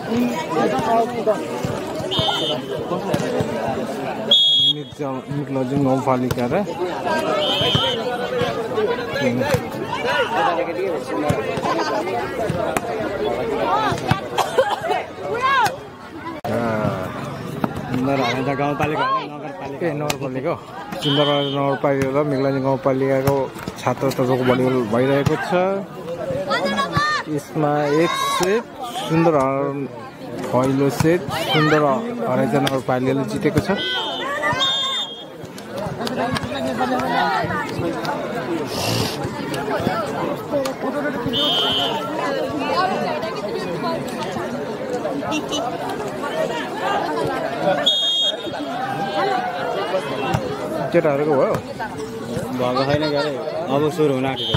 Lodging गाउँपालिका र नगरपालिका नगरपालिका र मेघलाजी गाउँपालिकाको छात्र तर्फको भलिबल भइरहेको छ। यसमा एक सेट सुन्दर पहिलो सेट सुन्दर हराइजा नगरपालिकाले जितेको छ। केटाहरूको भयो भएको छैन गरे अब सुरु हुन आँटेको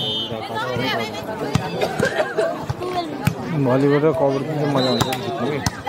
भलिबल र कबड्डी चाहिँ मजा आउँछ जित्नु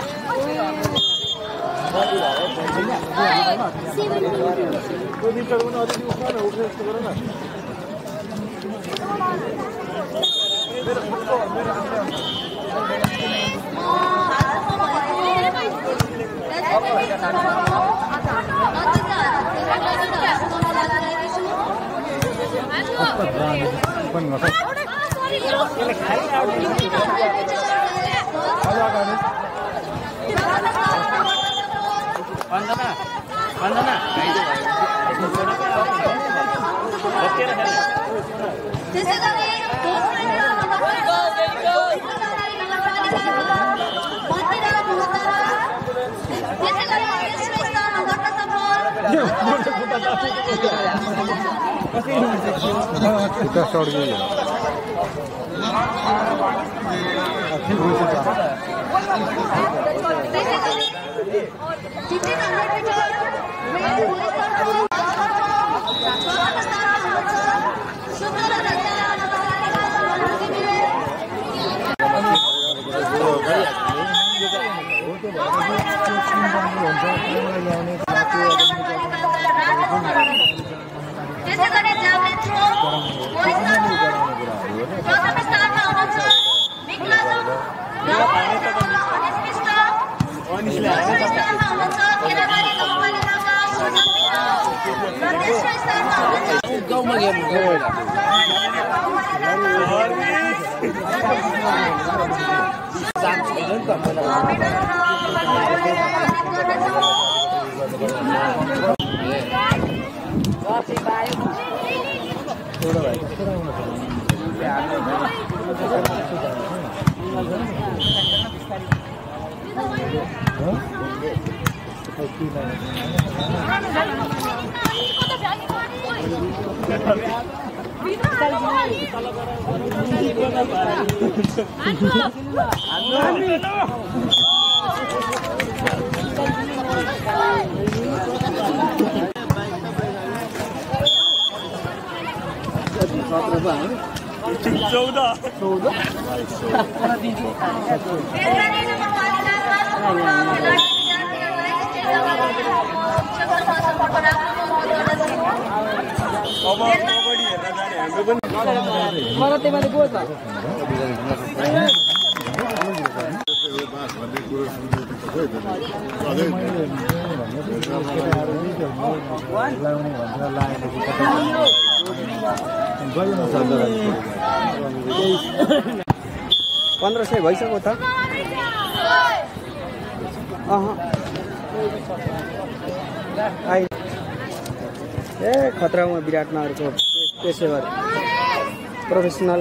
kita short gaya $1500 भइसक्यो त खतरामा विराटमाहरूको पेशेवर प्रोफेसनल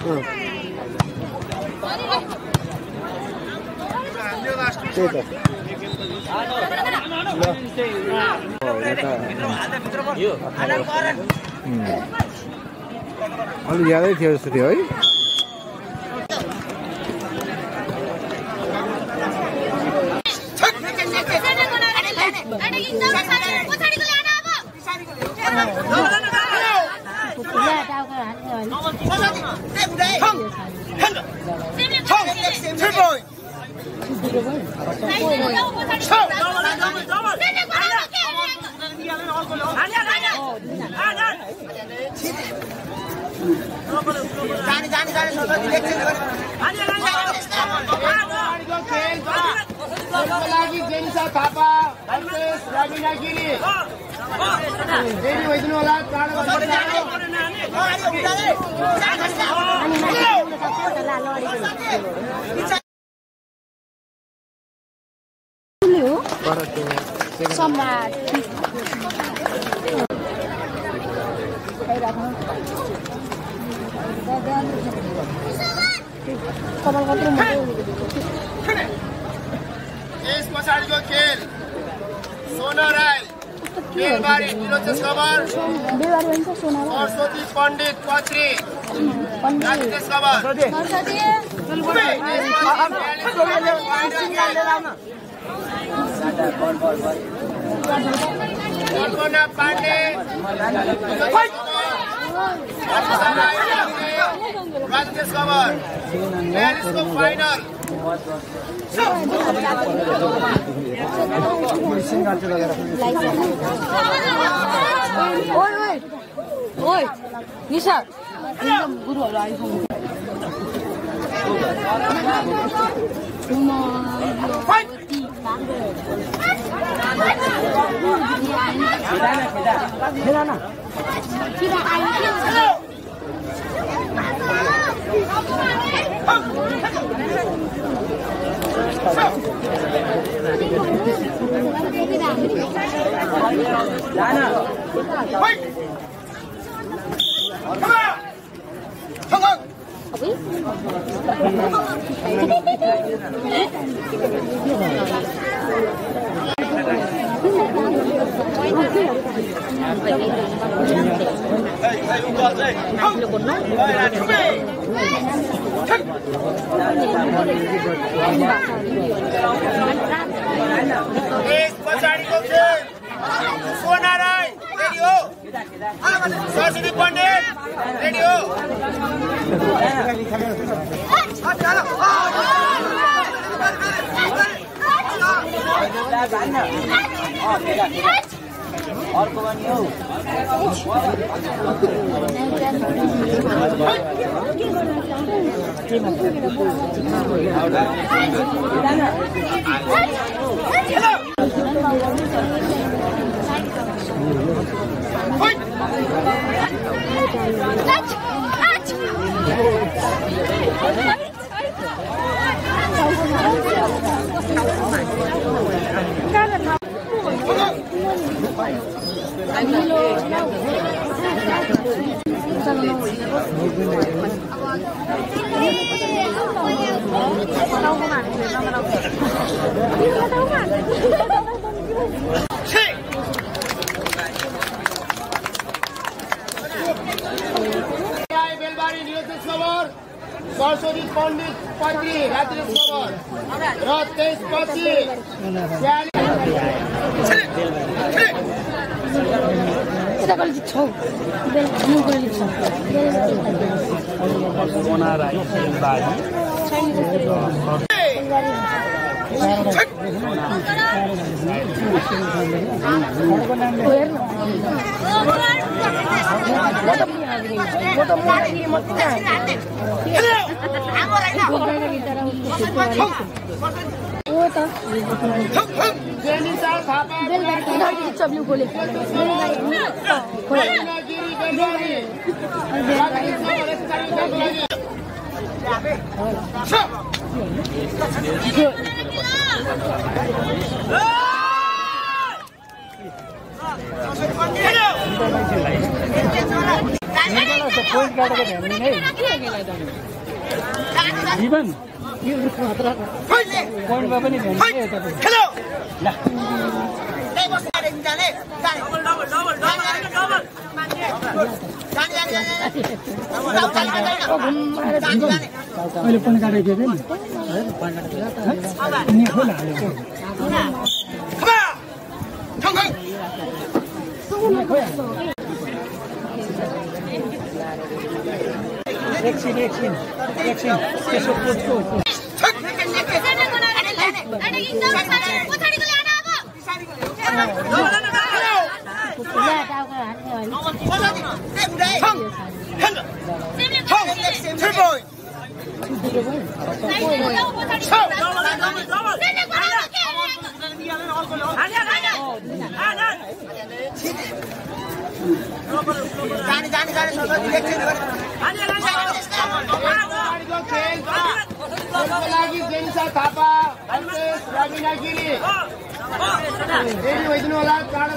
अलि ज्यादै थियो जस्तो थियो है जाने त्यसको लागि जेनिसा थापा अल्पेश रबिना गिरी रेडी भइदिनु होला चाँडो यस पछाडिको खेल सोना राई बेलबारी निलोचन खबर सरस्वती पण्डित पत्री राजेश खबर कल्पना पाण्डे राजेश खबर न्यायाधीशको फाइनल ओइ निशा एकदम गुरुहरु आइसक्नु पछाडिको खेल सोना राई रेडी हो सरस्वती पण्डित रेडी हो अर्को पनि हो बेलबारी निलोचन खबर सरस्वती पण्डित पत्री राजेश खबर र त्यसपछि लागि जेनिसा थापा रबिना गिरी रेडी भइदिनु होला चाँडो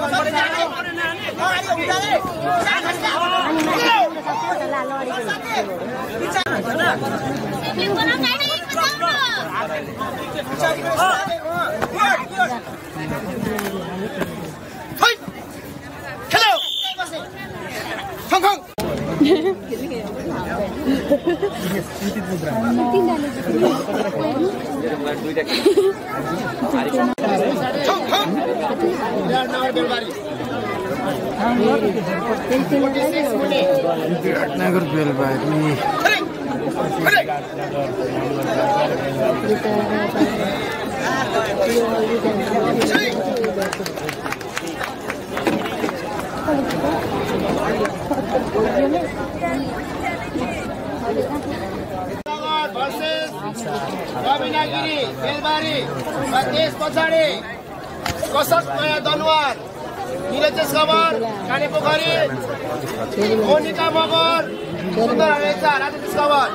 नगर बेलबारी रबिना गिरी बेलबारी र त्यस पछाडि कसक नयाँ दनुवार निरजेश खबर कालीपोखरी मोनिका मगर सुन्दर हरेचा राजेश खबर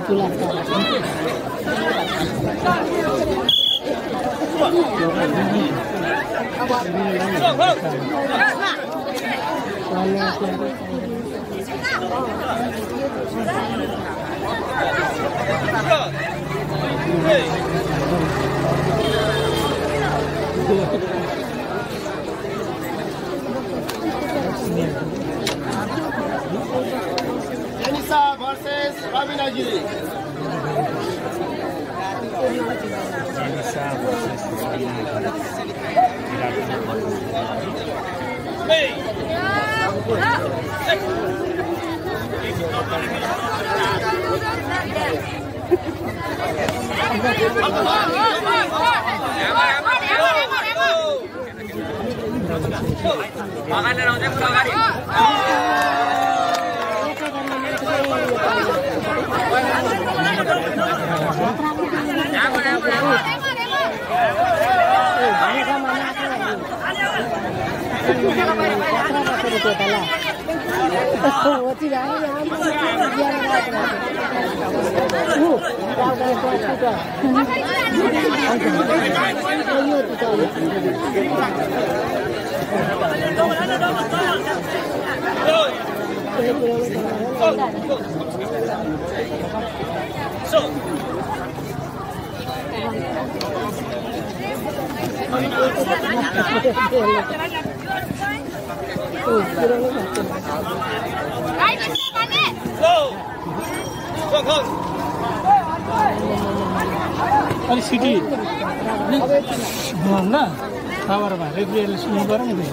जेनिसा भर्सेस रबिना गिरी अलिक सिटी घुमाउँ न खबर भए रेडियोले सुन्नु पर्यो नि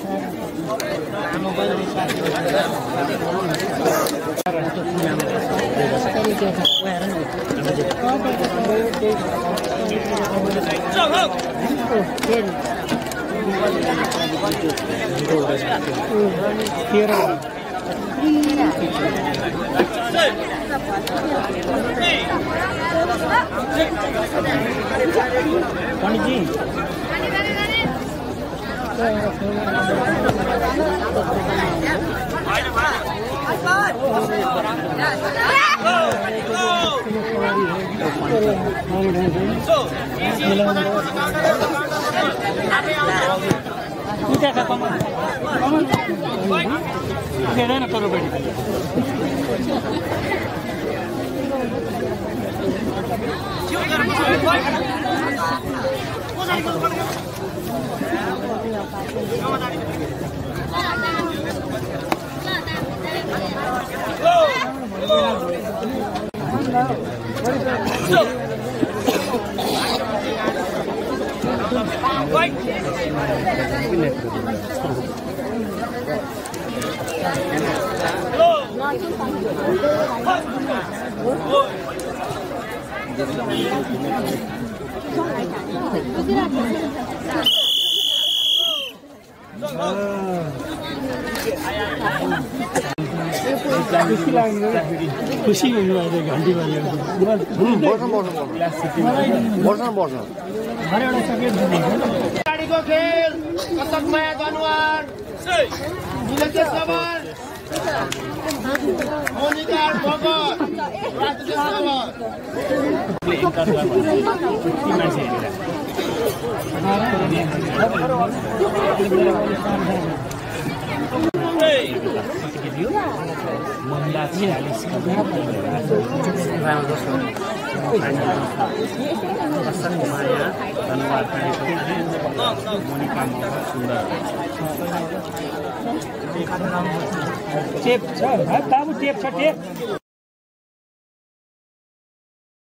खुसी हुनुभयो घन्टी बजेर गाडीको खेल कसक नयाँ दनुवार निरजेश खबर मोनिका मगर राजेश खबर टेप छ बाबु टेप छ टेप